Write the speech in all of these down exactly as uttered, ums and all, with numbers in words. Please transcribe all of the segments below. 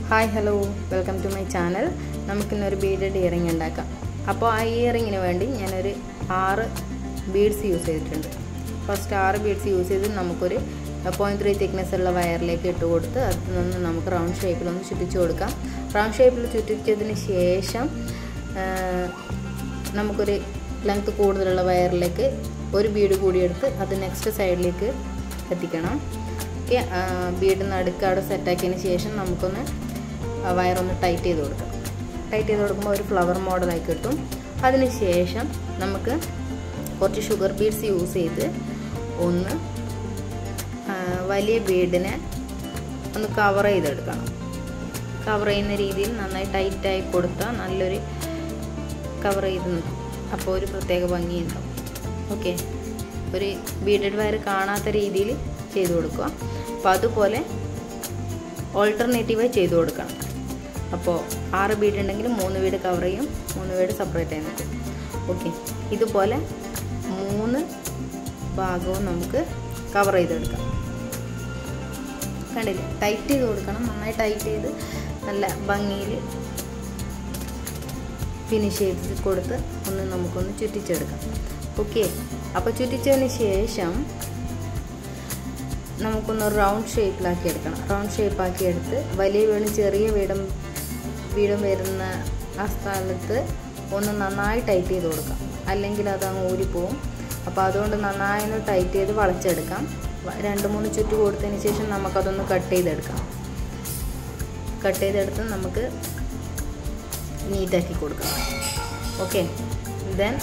Hi, hello, welcome to my channel. നമുക്കിന്ന് ഒരു beaded earring ഉണ്ടാക്കാം. അപ്പോൾ ആ ഇയറിംഗിന് വേണ്ടി ഞാനൊരു ആറ് ബീഡ്സ് യൂസ് ചെയ്തിട്ടുണ്ട്. ഫസ്റ്റ് ആറ് ബീഡ്സ് യൂസ് ചെയ്ത് നമുക്കൊരു പോയിന്റ് ത്രീ തിക്നെസ് ഉള്ള വയറിലേക്ക് ഇട്ട് കൊടുത്ത് അതിൽ നിന്ന് നമുക്ക് റൗണ്ട് ഷേപ്പിലൊന്ന് ചുറ്റിച്ചു കൊടുക്കാം. റൗണ്ട് ഷേപ്പിൽ ചുറ്റിച്ചതിന് ശേഷം നമുക്കൊരു ലെങ്ത് കൂടുതലുള്ള വയറിലേക്ക് ഒരു ബീഡ് കൂടി എടുത്ത് അത് നെക്സ്റ്റ് സൈഡിലേക്ക് എത്തിക്കണം. ഓക്കെ, ബീഡ് നടുക്ക് അവിടെ സെറ്റാക്കിയതിന് ശേഷം നമുക്കൊന്ന് വയറൊന്ന് ടൈറ്റ് ചെയ്ത് കൊടുക്കാം. ടൈറ്റ് ചെയ്ത് കൊടുക്കുമ്പോൾ ഒരു ഫ്ലവർ മോഡലായി കിട്ടും. അതിന് ശേഷം നമുക്ക് കുറച്ച് ഷുഗർ ബീഡ്സ് യൂസ് ചെയ്ത് ഒന്ന് വലിയ ബീഡിനെ ഒന്ന് കവർ ചെയ്തെടുക്കണം. കവർ ചെയ്യുന്ന രീതിയിൽ നന്നായി ടൈറ്റായി കൊടുത്താൽ നല്ലൊരു കവർ ചെയ്ത് നിൽക്കും. അപ്പോൾ ഒരു പ്രത്യേക ഭംഗിയുണ്ടാവും. ഓക്കെ, ഒരു ബീഡഡ് വയർ കാണാത്ത രീതിയിൽ ചെയ്ത് കൊടുക്കുക. അപ്പോൾ അതുപോലെ ഓൾട്ടർനേറ്റീവായി ചെയ്ത് കൊടുക്കണം. അപ്പോൾ ആറ് ബീഡ് ഉണ്ടെങ്കിൽ മൂന്ന് ബീഡ് കവർ ചെയ്യും, മൂന്ന് ബീഡ് സെപ്പറേറ്റ് ആയി നിൽക്കും. ഓക്കെ, ഇതുപോലെ മൂന്ന് ഭാഗവും നമുക്ക് കവർ ചെയ്തെടുക്കാം. കണ്ടില്ലേ, ടൈറ്റ് ചെയ്ത് കൊടുക്കണം. നന്നായി ടൈറ്റ് ചെയ്ത് നല്ല ഭംഗിയിൽ ഫിനിഷ് ചെയ്ത് കൊടുത്ത് ഒന്ന് നമുക്കൊന്ന് ചുറ്റിച്ചെടുക്കാം. ഓക്കെ, അപ്പോൾ ചുറ്റിച്ചതിന് ശേഷം നമുക്കൊന്ന് റൗണ്ട് ഷേപ്പിലാക്കി എടുക്കണം. റൗണ്ട് ഷേപ്പാക്കി എടുത്ത് വലിയ വീടും ചെറിയ വീടും വീടും വരുന്ന ആ സ്ഥലത്ത് ഒന്ന് നന്നായി ടൈറ്റ് ചെയ്ത് കൊടുക്കാം, അല്ലെങ്കിൽ അതങ്ങ് ഊരിപ്പോവും. അപ്പോൾ അതുകൊണ്ട് നന്നായി ഒന്ന് ടൈറ്റ് ചെയ്ത് വളച്ചെടുക്കാം. രണ്ട് മൂന്ന് ചുറ്റ് കൊടുത്തതിന് ശേഷം നമുക്കതൊന്ന് കട്ട് ചെയ്തെടുക്കാം. കട്ട് ചെയ്തെടുത്ത് നമുക്ക് നീറ്റാക്കി കൊടുക്കാം. ഓക്കെ, ദെൻ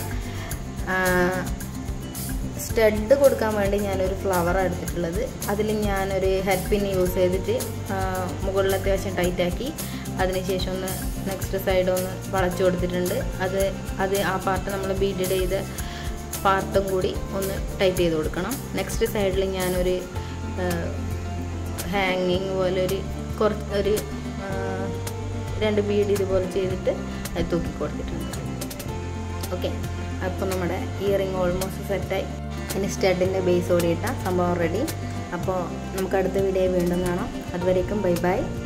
സ്റ്റഡ് കൊടുക്കാൻ വേണ്ടി ഞാനൊരു ഫ്ലവർ എടുത്തിട്ടുള്ളത്. അതിൽ ഞാനൊരു ഹെഡ് പിൻ യൂസ് ചെയ്തിട്ട് മുകളിൽ അത്യാവശ്യം ടൈറ്റാക്കി അതിനുശേഷം ഒന്ന് നെക്സ്റ്റ് സൈഡ് ഒന്ന് വളച്ചു കൊടുത്തിട്ടുണ്ട്. അത് അത് ആ പാർട്ട് നമ്മൾ ബീഡഡ് ചെയ്ത പാർട്ടും കൂടി ഒന്ന് ടൈറ്റ് ചെയ്ത് കൊടുക്കണം. നെക്സ്റ്റ് സൈഡിൽ ഞാനൊരു ഹാങ്ങിങ് പോലെ ഒരു കുറച്ച് ഒരു രണ്ട് ബീഡ് ഇതുപോലെ ചെയ്തിട്ട് അത് തൂക്കി കൊടുത്തിട്ടുണ്ട്. ഓക്കെ, അപ്പോൾ നമ്മുടെ ഇയറിംഗ് ഓൾമോസ്റ്റ് സെറ്റായി. ഇനി സ്റ്റഡിൻ്റെ ബേസ് ഓടിയിട്ട സംഭവം റെഡി. അപ്പോൾ നമുക്ക് അടുത്ത വീഡിയോ വീണ്ടും കാണാം. അതുവരേക്കും ബൈ ബൈ.